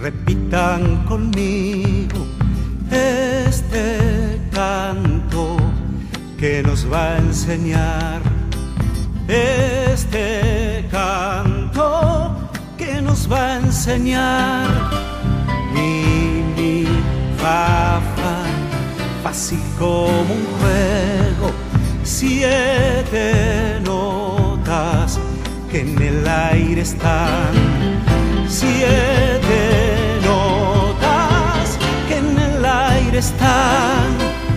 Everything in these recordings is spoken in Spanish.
repitan conmigo este canto que nos va a enseñar. Este canto que nos va a enseñar. Mi, fa, fa, así como un juego. 7 notas que en el aire están. 7 notas que en el aire están.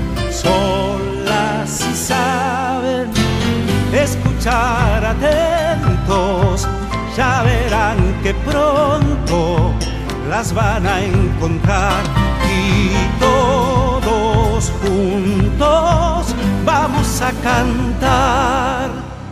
Solas si saben escuchar atentos, ya verán que pronto las van a encontrar. Y todos juntos vamos a cantar.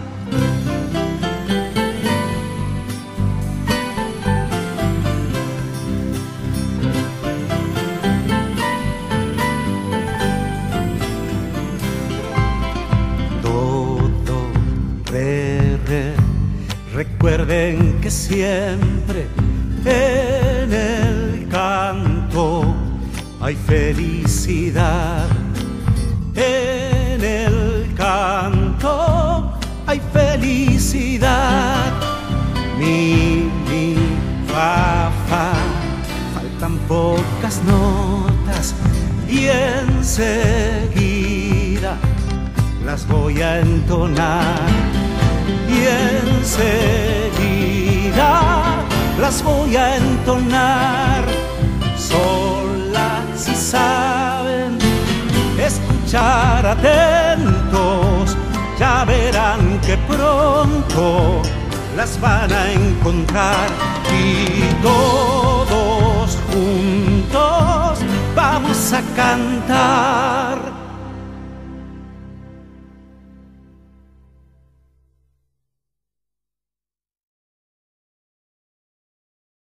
Do, do, re, re. Recuerden que siempre en el canto hay felicidad. En el canto hay felicidad. Mi, fa, fa. Faltan pocas notas y enseguida las voy a entonar. Y enseguida las voy a entonar. Solas si saben escuchar atentos, ya verán que pronto las van a encontrar. Y todos juntos vamos a cantar.